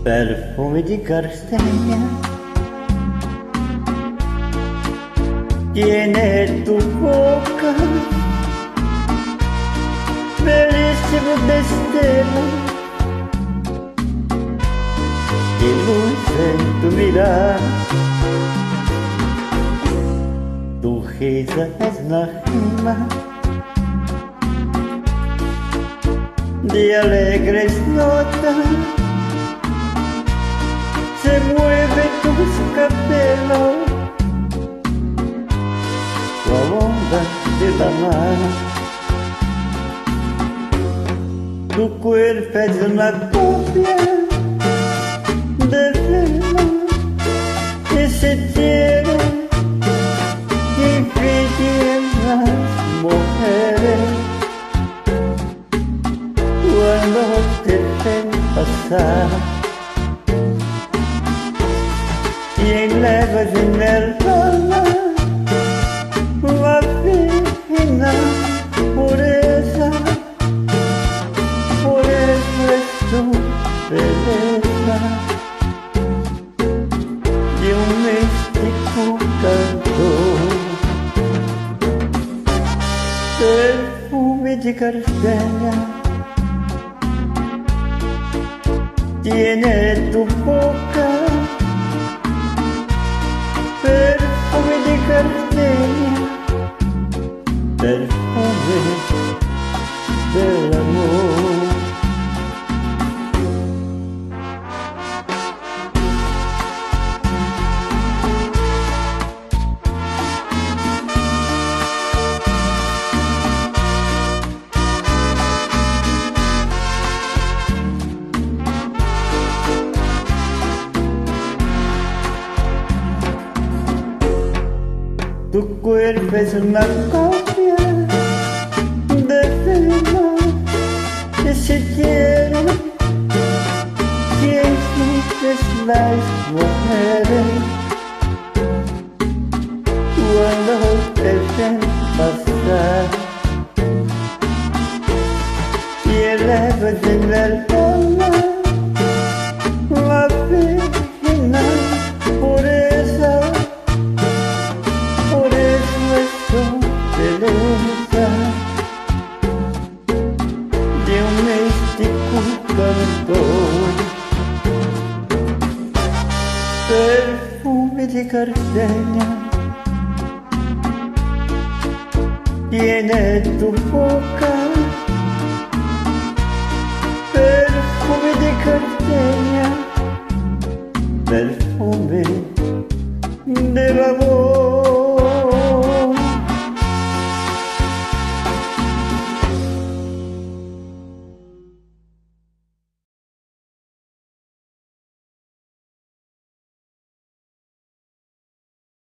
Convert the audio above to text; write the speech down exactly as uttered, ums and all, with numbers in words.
Perfume di gardenia tiene tu boca, bellissimo destello di luce en tu mirar. Tu risa es la rima de alegres notas, se mueve tus cabellos, la onda de la mar. Tu cuerpo es una copia del cielo que se tiene y brillan las mujeres cuando te ven pasar. Y elevas en el alma la fina pureza, por eso es tu belleza y un místico canto. Perfume de gardenia tiene tu boca, perfume de gardenia, perfume del amor. Tu cuerpo es una copia del cielo que se quiere, quien es las mujeres cuando te ven pasar. Y elevas en el alma la fina pureza, belleza de un místico canto. Perfume de gardenia tiene tu boca, perfume de gardenia, perfume